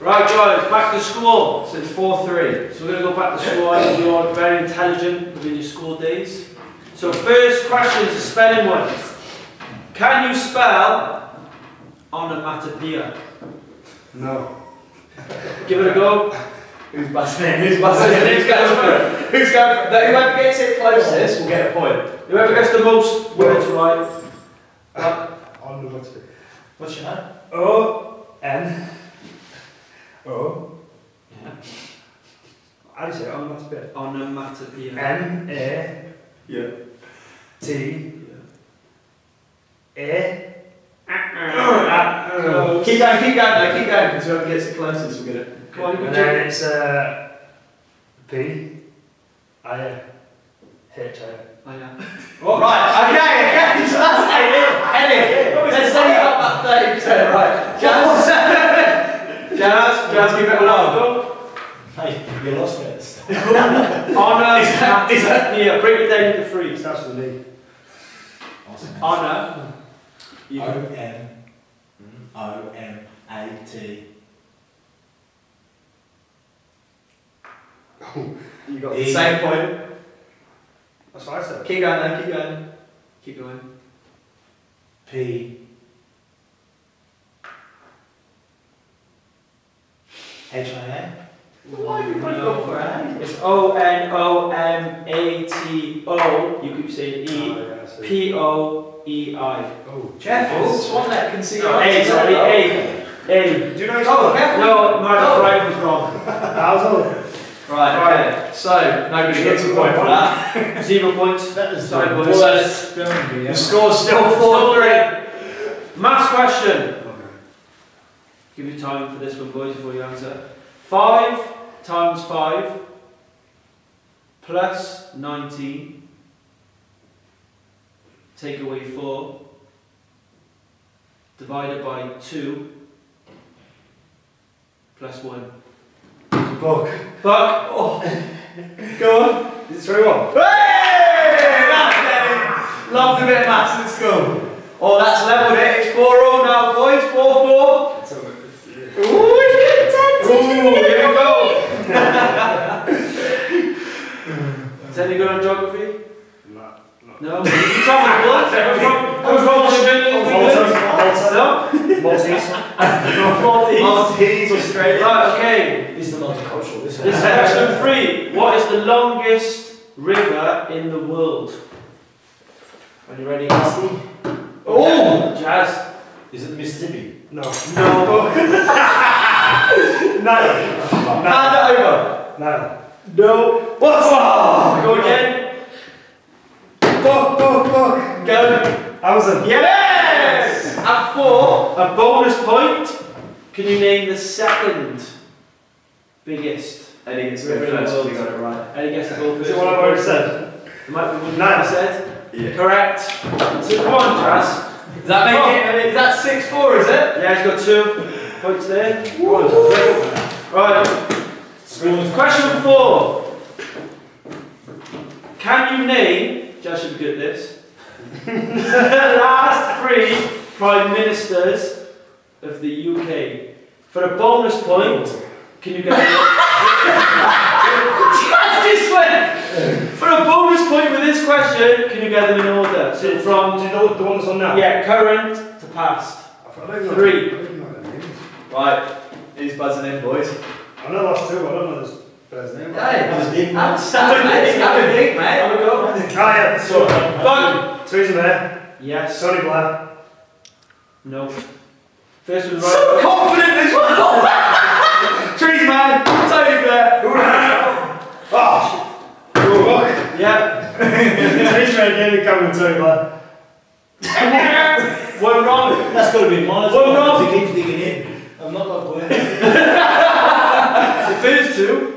Right guys, back to school. So it's 4-3. So we're going to go back to school. I know you're very intelligent within your school days. So first question is a spelling one. Can you spell onomatopoeia? No. Give it a go. Who's buzzing in? Who's buzzing in? Who's going for it? Who's going for it? Whoever gets it closest will get a point. Whoever gets the most words right. Onomatopoeia. What's your name? O-N. O. Yeah. How do you say onomatopoeia? Onomatopoeia. M-A. Yeah. T. A. Close. Keep going, because whoever gets it closest will get it. Come on, you can And do then it. it's P. I. H. Oh, yeah. Oh, right, okay, so that's Ellie. Let's say you got that 30% right. Jazz, give it a whirl. Hey, you lost it. Onomatopoeia. Break it down into three. Starts with an E. Honor. O-N-O-M-A-T. You got the same point. That's what I said. Keep going then, keep going. Keep going. P. H-I-N. Why have you both gone for it? It's O-N-O-M-A-T-O. You keep saying E. Oh, yeah, I see. P-O-E-I. Oh. Careful, Swan that can see your A, sorry, A. A. Do you know Oh, careful. No, my right was wrong. I was all. Right, okay. So, nobody gets a point for that. 0 points. That is Sorry, the boys. worst spelling bee The ever. score's still 4-3. Maths question. Okay. Give you time for this one, boys, before you answer. 5 times 5 plus 19. Take away 4. Divided by 2. Plus 1. Book. Buck. Oh. Go on. Is it 3-1? Hey! That's it. Loved a bit of maths at school. Oh, that's levelled it. It's 4-all now, boys. 4-4. Ooh, you get 10. Ooh, here we go. Is any good on geography? No. No. You travel I'm from Australia. No? Maltese. Maltese, Australia. Right, okay. This is the multicultural. This is question 3. What is the longest river in the world? Are you ready? Oh, Jazz. Is it the Mississippi? No. No. Hand it over. No. No. What? Oh, Go again. Book. Go. Amazon. Yes! At 4, a bonus point. Can you name the second biggest Eddie gets river to in go the first. world? You got it right. Eddie gets to go first. Is it what I've already said? It might be one No. I said. Yeah. Correct. So come on, Jazz. Does that make it? Is that 6-4? Is it? Yeah, he's got 2 points there. Right. Question 4. Can you name, Jazz should be good at this, the last 3 Prime Ministers of the UK? For a bonus point, can you get This one. For a bonus point with this question, can you get them in order? So from, Do you know the one that's on now? yeah, current to past. I don't even know- 3. I don't even know what that means. Right. Who's buzzing in, boys? I know that's 2. I don't know this guy's name. That was deep. Have a dig, mate. Have a go. Ah, yeah. So, Buck. Theresa May. Yes. Tony Blair. No. First one So right. confident as well. Trees, man. Tony Blair. Oh, shit. Yeah. Theresa May, David Cameron, Tony Blair. One wrong. That's got to be mine. Well, no. He keeps digging in. I'm not that boy. The first 2,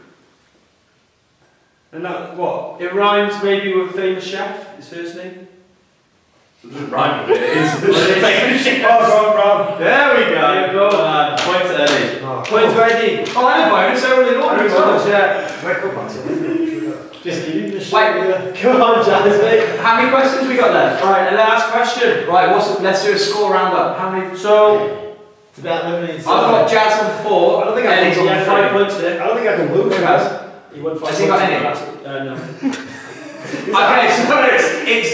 And that, what? it rhymes maybe with a famous chef, his first name. Right. It is. Oh, Brown. There we go. There you go. Point to Eddie. Oh, Point ready. Oh, and a bonus. They're all in order as well. Yeah. wake up, Matty. Just kidding. Wait. Come on, Jazz, mate. How many questions we got left? Right, the last question. Right. Let's do a score roundup. How many? So, It's about eliminating. I've got Jazz on 4. I don't think I Eddie's He on had 3. 5 points there. I don't think I can lose. Who has? He won 5 Has points. he got any? No. Okay, so it's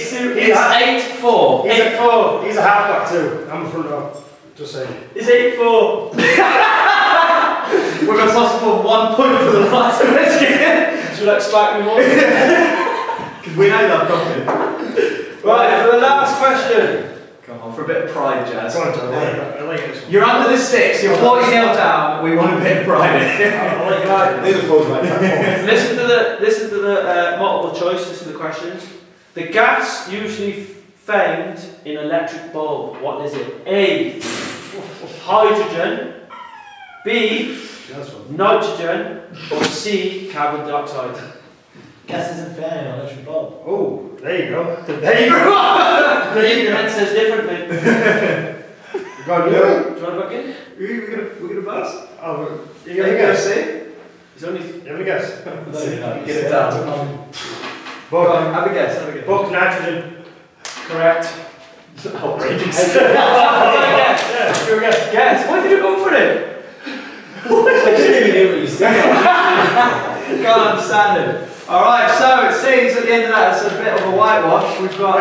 8-4. He's 8-4. He's a halfback too. I'm a front row. Just saying. It's 8-4. With a possible 1 point for the last question. Should I expect me more? Because we know that profit. Right, for the last question. Come on, for a bit of pride, Jazz. Go on, John. I like this one. You're under the sticks, you're 40 nil down, we want a bit of pride. I like that. These are fours like that. Listen to the multiple choice. Listen to the questions. The gas usually found in electric bulb. What is it? A. Hydrogen. B. That's one. Nitrogen. Or C. Carbon dioxide. Gas isn't fair in an electric bulb. Oh, there you go. There you go. The internet says differently. Go on, Do you want to back in? We're gonna buzz? Oh, you Are got a you gonna guess? see? It's only. You have a guess? Get it down. Go on, Book. have a guess, Book nitrogen. Correct. Outrageous. Guess. Yeah, do a guess. Guess. Why did you go for it? I didn't even hear what you said. Can't understand it. Alright, so it seems at the end of that it's a bit of a whitewash. We've got,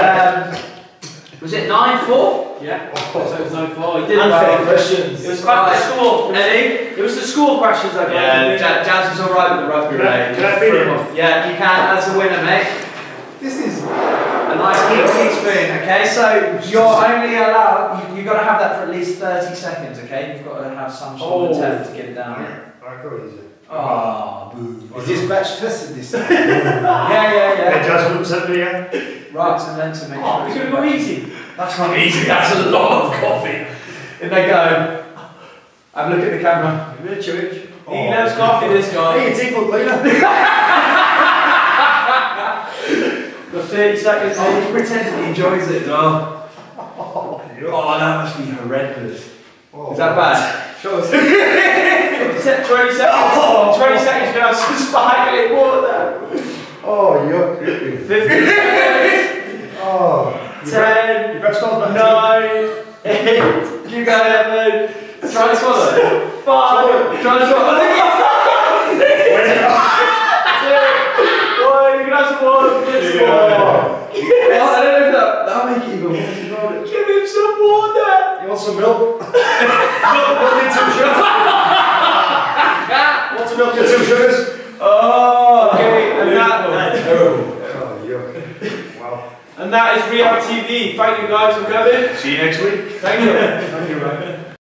was it 9-4? Yeah. So it was 9-4. He did Unfair well. questions. It was back to school. Eddie? It was the school questions I got. Yeah, Jazz is alright with the rugby Can I beat him? Yeah, you can as a winner, mate. This is a nice little spoon, okay? So you're only allowed, you've got to have that for at least 30 seconds, okay? You've got to have some sort of attempt to get it down. Alright, go easy. Oh, boo. Is this batch tested this time? Yeah. Hey, Jazz, 100% video. Right, so then to make Oh, sure it's going to go easy. That's not easy, that's a lot of coffee. And they go, have a look at the camera. I'm going to chew it. He loves coffee, this guy. Hey, your teeth look cleaner. Got 30 seconds. Oh, he pretends he enjoys it as well. Oh, that must be horrendous. Oh. Is that bad? Show us. 20 seconds. 20 seconds now. Some sparkling water. Oh, yuck. 15 seconds. Oh. 10. You better stop that. 9. 8. You go, 7. try and swallow it. 5. Try and swallow it. 2. 1. You can have some water. Oh, I don't know if that'll make it even worse. Give him some water. You want some milk? Milk and 2 sugars. Want some milk and 2 sugars? Oh, okay. And that. Oh, yuck. Wow. And that is RehabTV. Thank you guys for coming. See you next week. Thank you.